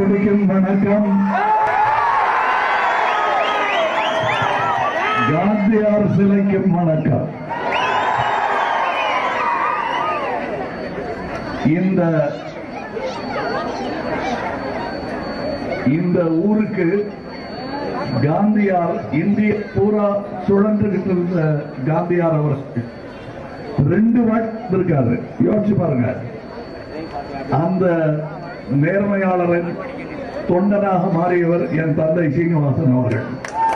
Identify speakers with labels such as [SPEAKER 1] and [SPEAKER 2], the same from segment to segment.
[SPEAKER 1] பரமக்குடிக்கும் வணக்கம். காந்தியார் சிலைக்கும் வணக்கம். இந்த ஊருக்கு காந்தியார் இந்திய பூரா சுழன்றுகிட்டு இருந்த காந்தியார் அவர்கள் 2 வாட்டி இருக்காரு. யோசிச்சு பாருங்க. அந்த நேர்மையாளரின் தொண்டனாக மாறியவர் என் தந்தை சீனிவாசன் அவர்கள்.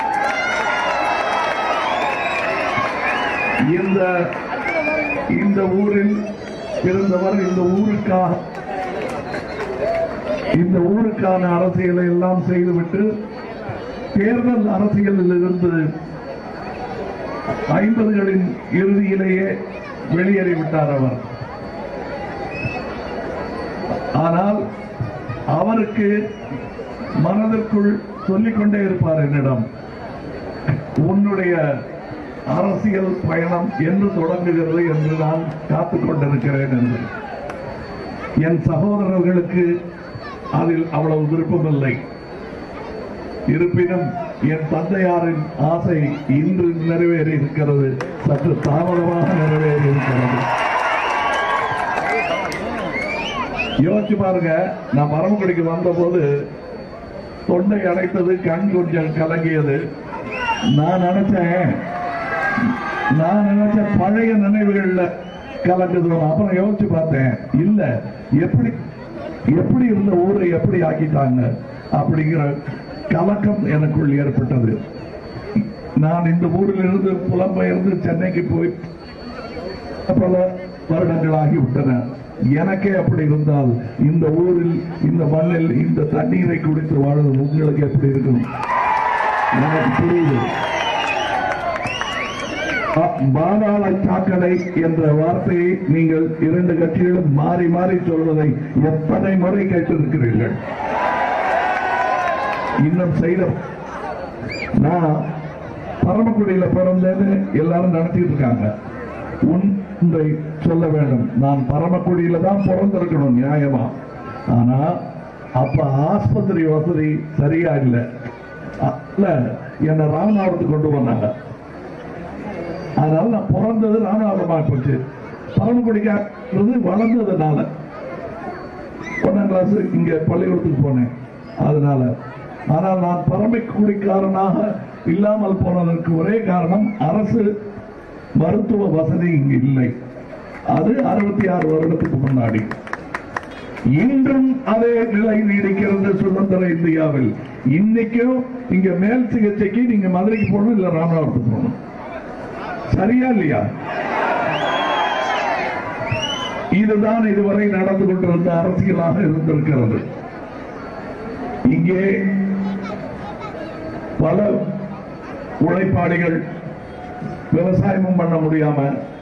[SPEAKER 1] இந்த ஊரில் பிறந்தவர். இந்த ஊருக்கான அரசியலை எல்லாம் செய்துவிட்டு தேர்தல் அரசியலில் இருந்து 50களின் இறுதியிலேயே வெளியேறிவிட்டார் அவர். ஆனால் அவருக்கு மனதிற்குள் சொல்லிக்கொண்டே இருப்பார் என்னிடம், உன்னுடைய அரசியல் பயணம் என்று தொடங்குகிறது என்று நான் காத்துக் கொண்டிருக்கிறேன் என்று. என் சகோதரர்களுக்கு அதில் அவ்வளவு விருப்பமில்லை. இருப்பினும் என் தந்தையாரின் ஆசை இன்று நிறைவேறி இருக்கிறது, சற்று தாமதமாக நிறைவேறி இருக்கிறது. யோசிச்சு பாருங்க. நான் பரமக்குடிக்கு வந்த போது தொண்டை அடைத்தது, கண் கொஞ்சம் கலங்கியது. நான் நினைச்சேன் பழைய நினைவுகள்ல கலங்குது. அப்புறம் யோசிச்சு பார்த்தேன், இல்ல, எப்படி இருந்த ஊரை எப்படி ஆக்கிட்டாங்க அப்படிங்கிற கலக்கம் எனக்குள் ஏற்பட்டது. நான் இந்த ஊரில் இருந்து புலம்பெயர்ந்து சென்னைக்கு போய் பல வருடங்கள் ஆகிவிட்டன. எனக்கே அப்படி இருந்தால் இந்த ஊரில், இந்த மண்ணில், இந்த தண்ணீரை குடித்து வாழ்வது உங்களுக்கு எப்படி இருக்கும்? எனக்கு புரியுது. பாதாள சாக்கடை என்ற வார்த்தையை நீங்கள் 2 கட்சிகளும் மாறி மாறி சொல்வதை எத்தனை முறை கேட்டிருக்கிறீர்கள்? இன்னும் செய்த நான் பரமக்குடியில பிறந்தேன்னு எல்லாரும் நினைச்சிட்டு இருக்காங்க. ஒன்றை சொல்ல வேண்டும், நான் பரமக்குடியில தான் பிறந்திருக்கணும் நியாயமா. ஆனா அப்ப ஆஸ்பத்திரி வசதி சரியா இல்லை. என்ன ராமநாதத்துக்கு கொண்டு வந்தாங்க. அதனால நான் பிறந்தது ராமநாதமா போச்சு. பரமக்குடிக்காரது வளர்ந்ததுனால 1ஆம் கிளாஸ் இங்க பள்ளிக்கூடத்துக்கு போனேன். அதனால ஆனால் நான் பரமக்குடிக்காரனாக இல்லாமல் போனதற்கு ஒரே காரணம், அரசு மருத்துவ வசதி இங்கு இல்லை. அது 66 வருடத்துக்கு முன்னாடி. இன்றும் அதே நிலை நீடிக்கிறது சுதந்திர இந்தியாவில். இன்னைக்கும் இங்க மேல் சிகிச்சைக்கு நீங்க மதுரைக்கு போகணும், இல்ல ராமநாதத்துக்கு போகணும். சரியா இல்லையா? இதுதான் இதுவரை நடந்து கொண்டிருந்த அரசியலாக இருந்திருக்கிறது. இங்கே பல உழைப்பாளிகள் விவசாயமும் பண்ண முடியாம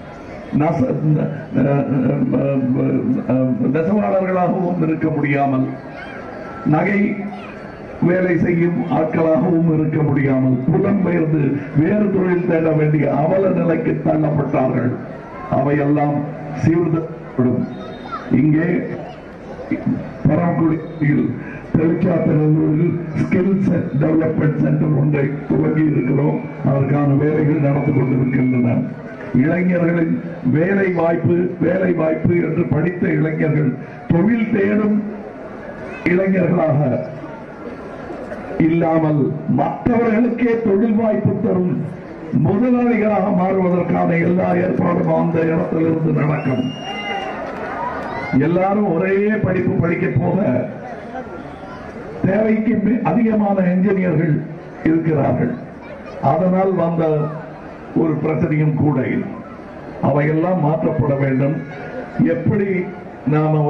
[SPEAKER 1] நெசவாளர்களாகவும் இருக்க முடியாமல், நகை வேலை செய்யும் ஆட்களாகவும் இருக்க முடியாமல், புலம்பெயர்ந்து வேறு தொழில் தேட வேண்டிய அவல நிலைக்கு தள்ளப்பட்டார்கள். அவையெல்லாம் சீர்திருத்தப்படும். இங்கே பரமக்குடியில் தெளிச்சாத்தனூரில் ஸ்கில்ஸ் டெவலப்மெண்ட் சென்டர் ஒன்றை துவங்கி இருக்கிறோம். அதற்கான வேலைகள் நடந்து கொண்டிருக்கின்றன. இளைஞர்களின் வேலை வாய்ப்பு என்று படித்த இளைஞர்கள் தொழில் தேடும் இளைஞர்களாக இல்லாமல் மற்றவர்களுக்கே தொழில் வாய்ப்பு தரும் முதலாளிகளாக மாறுவதற்கான எல்லா ஏற்பாடும் அந்த இடத்திலிருந்து நடக்கும். எல்லாரும் ஒரே படிப்பு படிக்க போக தேவைக்கு அதிகமான என்ஜினியர்கள் இருக்கிறார்கள். அதனால் வந்த ஒரு பிரச்சனையும் கூட. அவையெல்லாம் மாற்றப்பட வேண்டும். எப்படி நாம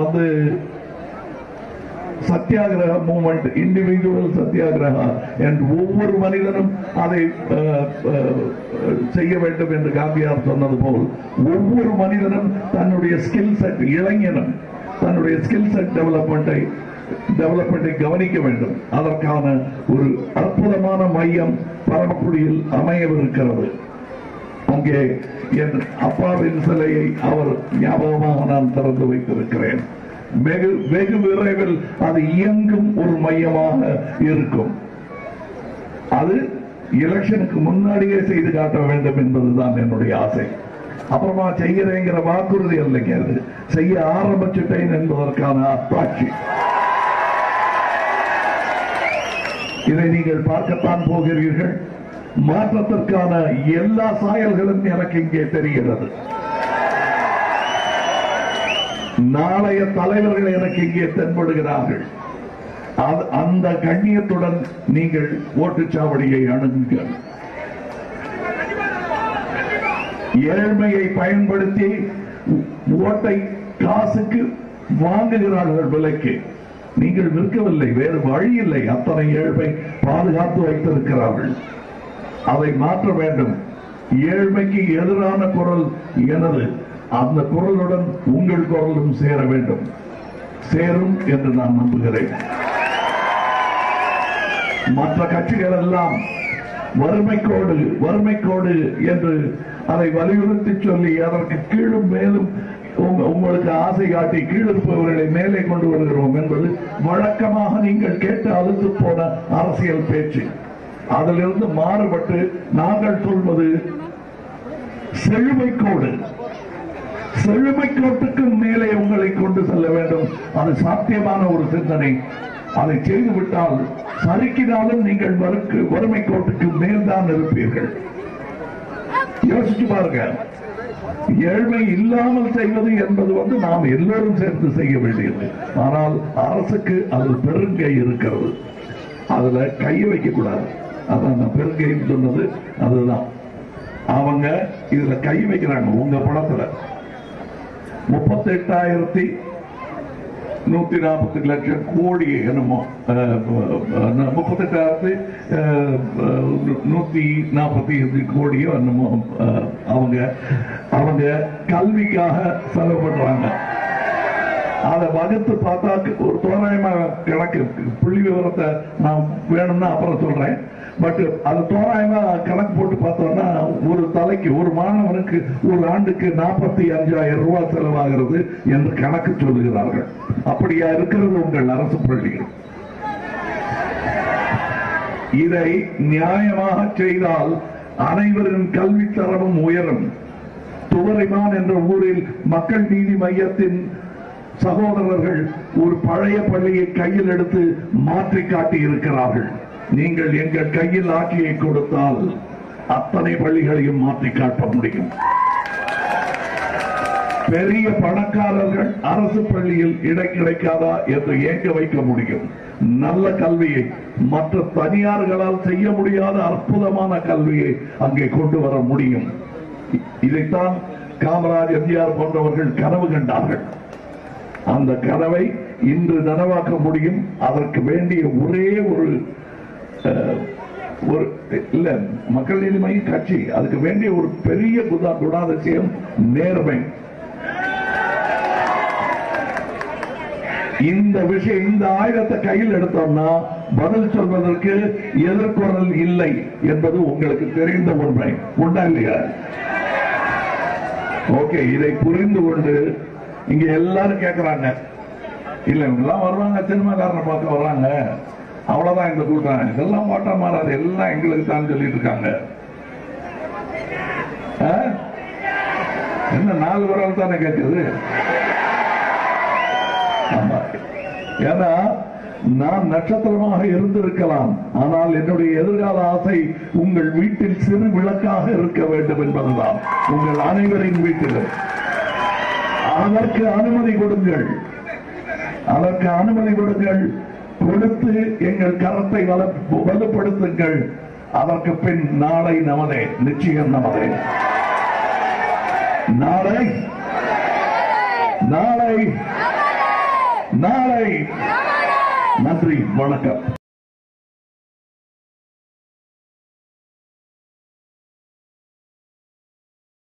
[SPEAKER 1] சத்தியாகிரக மூவ்மெண்ட், இண்டிவிஜுவல் சத்தியாகிரகா என்று ஒவ்வொரு மனிதனும் அதை செய்ய வேண்டும் என்று காந்தியார் சொன்னது போல், ஒவ்வொரு மனிதனும் தன்னுடைய ஸ்கில் செட், இளைஞனும் தன்னுடைய ஸ்கில் செட் டெவலப்மெண்டை கவனிக்க வேண்டும். அதற்கான ஒரு அற்புதமான மையம் பரமக்குடியில் அமையவிருக்கிறது. அங்கே என் அப்பாவின் சிலையை அவர் ஞாபகமாக நான் திறந்து வைத்திருக்கிறேன். வெகு விரைவில் அது இயங்கும் ஒரு மையமாக இருக்கும். அது எலெக்ஷனுக்கு முன்னாடியே செய்து காட்ட வேண்டும் என்பதுதான் என்னுடைய ஆசை. அப்புறமா செய்யறேங்கிற வாக்குறுதி இல்லைங்க, அது செய்ய ஆரம்பிச்சுட்டேன் என்பதற்கான அத்தாட்சி. இதை நீங்கள் பார்க்கத்தான் போகிறீர்கள். மாற்றத்திற்கான எல்லா சாயல்களும் எனக்கு இங்கே தெரிகிறது. நாளைய தலைவர்கள் எனக்கு இங்கே தென்படுகிறார்கள். அந்த கண்ணியத்துடன் நீங்கள் ஓட்டுச்சாவடியை அணுகுங்கள். ஏழ்மையை பயன்படுத்தி ஓட்டை காசுக்கு வாங்குகிறார்கள் விலைக்கு. நீங்கள் விற்கவில்லை, வேறு வழி இல்லை. அத்தனை ஏழ்மை பாதுகாத்து வைத்திருக்கிறார்கள். அதை மாற்ற வேண்டும். ஏழ்மைக்கு எதிரான குரல் எனது. அந்த குரலுடன் உங்கள் குரலும் சேர வேண்டும். சேரும் என்று நான் நம்புகிறேன். மற்ற கட்சிகள் எல்லாம் வறுமை கோடு என்று அதை வலியுறுத்தி சொல்லி அதற்கு கீழும் மேலும் உங்களுக்கு ஆசை காட்டி கீழிருப்பவர்களை மேலே கொண்டு வருகிறோம் என்பது வழக்கமாக நீங்கள் கேட்டு அழுத்து போன அரசியல் பேச்சு. அதிலிருந்து மாறுபட்டு நாங்கள் சொல்வது செழுமை கோட்டுக்கு மேலே உங்களை கொண்டு செல்ல வேண்டும். அது சாத்தியமான ஒரு சிந்தனை. அதை செய்துவிட்டால் சறுக்கினாலும் நீங்கள் வறுமை கோட்டுக்கு மேல்தான் இருப்பீர்கள். யோசிச்சு பாருங்க. ஏழ்மை இல்லாமல் செய்வது என்பது நாம் எல்லோரும் சேர்ந்து செய்ய வேண்டியது. ஆனால் அரசுக்கு அது பெருங்கை இருக்கிறது. அதுல கையை வைக்க கூடாது. அதான் நான் பெருங்கை சொன்னது. அதுதான் அவங்க இதுல கை வைக்கிறாங்க. உங்க பணத்துல 38,140 லட்சம் கோடி என்னமோ 38,145 கோடியோ என்னமோ அவங்க கல்விக்காக செலவு பண்றாங்க. அதை வகுத்து பார்த்தா ஒரு தோராயமாக கணக்கு, புள்ளி விவரத்தை நான் வேணும்னா அப்புறம் சொல்றேன். பட் அது தோராயமா கணக்கு போட்டு பார்த்தோம்னா ஒரு தலைக்கு ஒரு மாணவனுக்கு ஒரு ஆண்டுக்கு 45,000 ரூபாய் செலவாகிறது என்று கணக்கு சொல்லுகிறார்கள். அப்படியா இருக்கிறது உங்கள் அரசு பள்ளிகள்? இதை நியாயமாக செய்தால் அனைவரின் கல்வி தரமும் உயரும். துவரைமான் என்ற ஊரில் மக்கள் நீதி மையத்தின் சகோதரர்கள் ஒரு பழைய பள்ளியை கையில் எடுத்து மாற்றி காட்டி இருக்கிறார்கள். நீங்கள் எங்கள் கையில் ஆட்சியை கொடுத்தால் அத்தனை பள்ளிகளையும் மாற்றி காட்ட முடியும். பெரிய பணக்காரர்கள் அரசு பள்ளியில் இடம் கிடைக்காதா என்று ஏங்க வைக்க முடியும். நல்ல கல்வியை மற்ற தனியார்களால் செய்ய முடியாத அற்புதமான கல்வியை அங்கே கொண்டு வர முடியும். இதைத்தான் காமராஜ், எம்ஜிஆர் போன்றவர்கள் கனவு கண்டார்கள். அந்த கனவை இன்று நனவாக்க முடியும். அதற்கு வேண்டிய ஒரே ஒரு இல்ல மக்கள் நீதி மைய கட்சி, அதுக்கு வேண்டிய ஒரு பெரிய குணாதிசயம் நேர்மை. இந்த விஷயம், இந்த ஆயுதத்தை கையில் எடுத்தோம்னா பதில் சொல்வதற்கு எதிர்குரல் இல்லை என்பது உங்களுக்கு தெரிந்த உண்மை. உண்டா இல்லையா? ஓகே, இதை புரிந்து கொண்டு இங்க எல்லாரும் கேட்கிறாங்க. இல்ல இவங்கெல்லாம் வருவாங்க, சினிமாக்காரனை பார்க்க வர்றாங்க, அவ்வளவுதான் இந்த கூட்டம், இதெல்லாம் ஓட்ட மாறாது, எல்லாம் எங்களுக்கு தான் சொல்லிட்டு இருக்காங்க. என்ன 4 விரல் தானே கேட்குது? ஏன்னா நான் நட்சத்திரமாக இருந்திருக்கலாம், ஆனால் என்னுடைய எதிர்கால ஆசை உங்கள் வீட்டில் சிறு விளக்காக இருக்க வேண்டும் என்பதுதான். உங்கள் அனைவரின் வீட்டிலும் அதற்கு அனுமதி கொடுங்கள். கொடுத்து எங்கள் கரத்தை வலுப்படுத்துங்கள். அதற்கு பின் நாளை நமதே, நிச்சயம் நமதே. நாளை நன்றி, வணக்கம்.